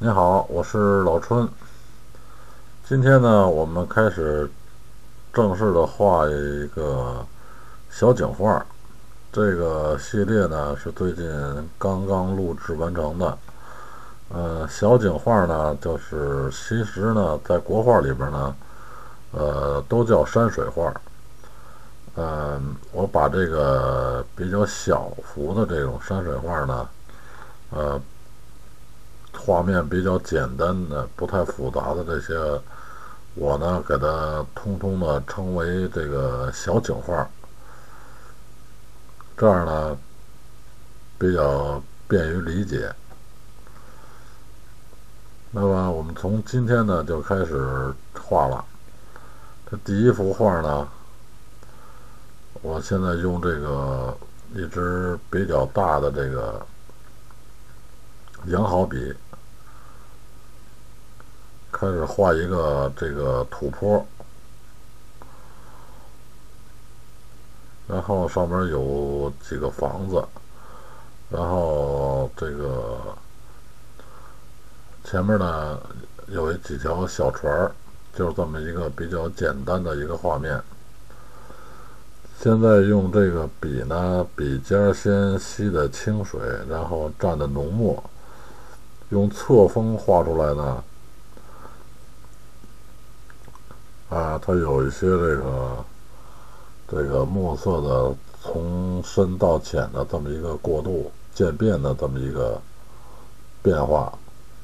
你好，我是老春。今天呢，我们开始正式的画一个小景画。这个系列呢是最近刚刚录制完成的。小景画呢，就是其实呢，在国画里边呢，都叫山水画。我把这个比较小幅的这种山水画呢，呃，画面比较简单的、不太复杂的这些。我呢，给它通通的称为这个小景画，这样呢比较便于理解。那么我们从今天呢就开始画了。这第一幅画呢，我现在用这个一支比较大的这个羊毫笔，开始画一个这个土坡，然后上面有几个房子，然后这个前面呢有几条小船儿，就是这么一个比较简单的一个画面。现在用这个笔呢，笔尖先吸的清水，然后蘸的浓墨，用侧锋画出来呢，它有一些这个墨色的从深到浅的这么一个过渡渐变的这么一个变化。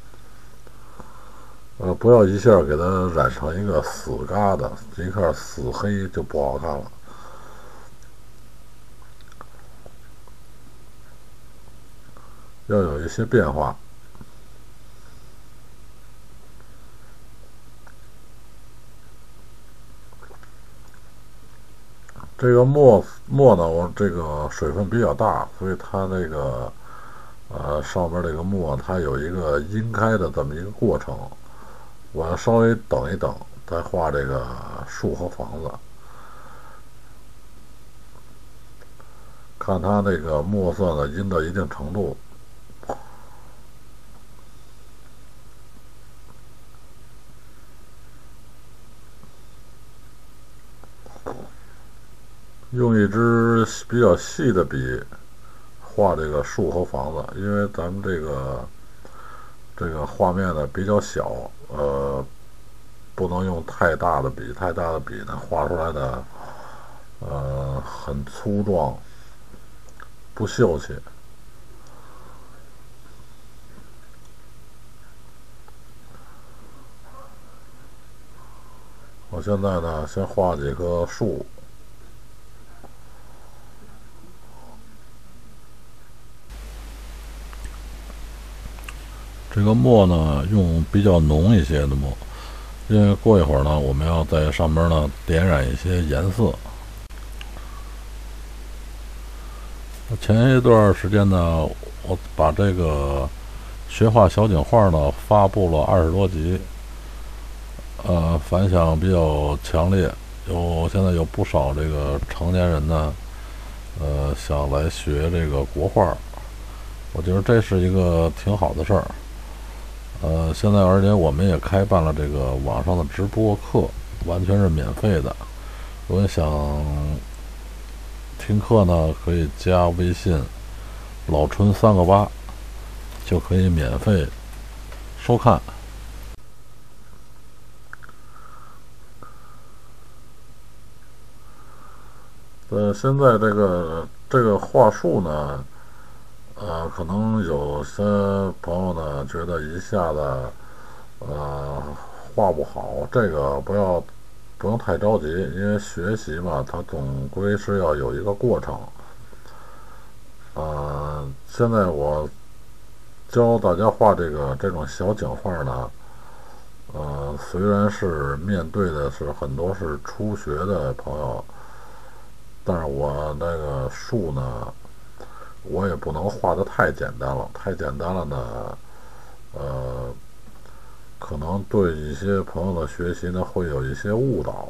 不要一下给它染成一个死疙瘩，一块死黑就不好看了。要有一些变化。这个墨呢，我这个水分比较大，所以它这个上面这个墨它有一个阴开的这么一个过程。我要稍微等一等，再画这个树和房子，看它那个墨色呢阴到一定程度。用一支比较细的笔画这个树和房子，因为咱们这个画面呢比较小，不能用太大的笔，太大的笔呢画出来的很粗壮，不秀气。我现在呢先画几棵树。这个墨呢用比较浓一些的墨，因为过一会儿呢我们要在上面呢点染一些颜色。前一段时间呢，我把这个学画小景画呢发布了20多集，反响比较强烈，现在有不少这个成年人呢，想来学这个国画，我觉得这是一个挺好的事儿。现在而且我们也开办了这个网上的直播课，完全是免费的。如果你想听课呢，可以加微信老春3个8，就可以免费收看。现在这个话术呢，可能有些朋友呢觉得一下子画不好，这个不用太着急，因为学习嘛，它总归是要有一个过程。现在我教大家画这种小景画呢，虽然是面对的是很多是初学的朋友，但是我那个树呢，我也不能画的太简单了，太简单了呢，呃，可能对一些朋友的学习呢会有一些误导，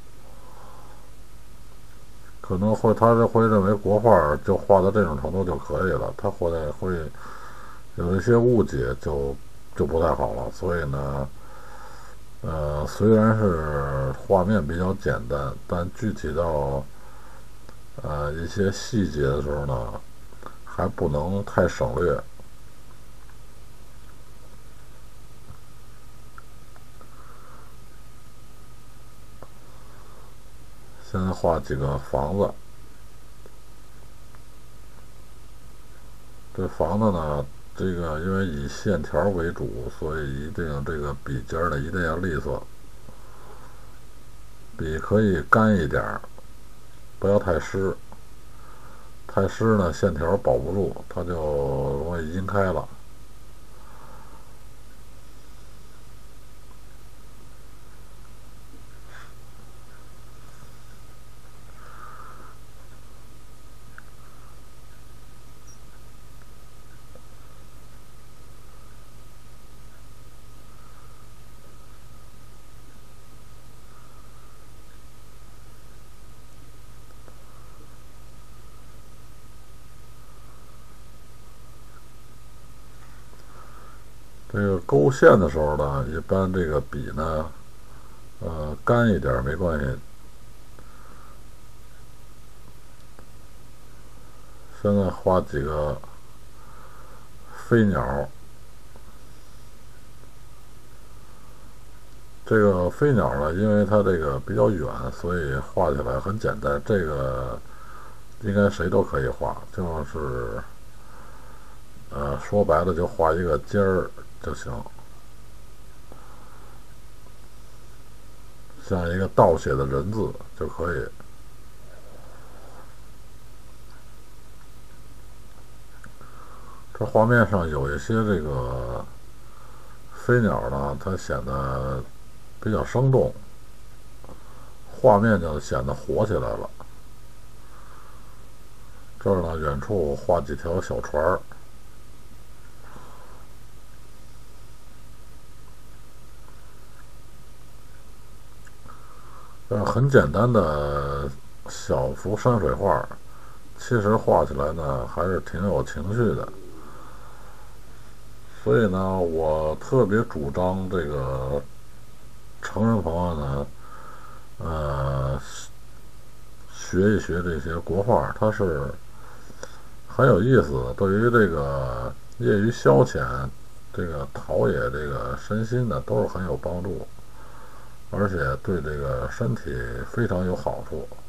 可能他会认为国画就画到这种程度就可以了，他会有一些误解，就就不太好了。所以呢，虽然是画面比较简单，但具体到一些细节的时候呢，还不能太省略。现在画几个房子，这房子呢，这个因为以线条为主，所以一定这个笔尖呢一定要利索，笔可以干一点儿，不要太湿。太湿呢，线条保不住，它就容易阴开了。这个勾线的时候呢，一般这个笔呢，干一点没关系。现在画几个飞鸟，这个飞鸟呢，因为它这个比较远，所以画起来很简单。这个应该谁都可以画，就是说白了就画一个尖儿就行，像一个倒写的人字就可以。这画面上有一些这个飞鸟呢，它显得比较生动，画面就显得活起来了。这儿呢，远处画几条小船儿。很简单的小幅山水画，其实画起来呢还是挺有情绪的。所以呢，我特别主张这个成人朋友呢，呃，学一学这些国画，它是很有意思的，对于这个业余消遣、这个陶冶这个身心呢，都是很有帮助，而且对这个身体非常有好处。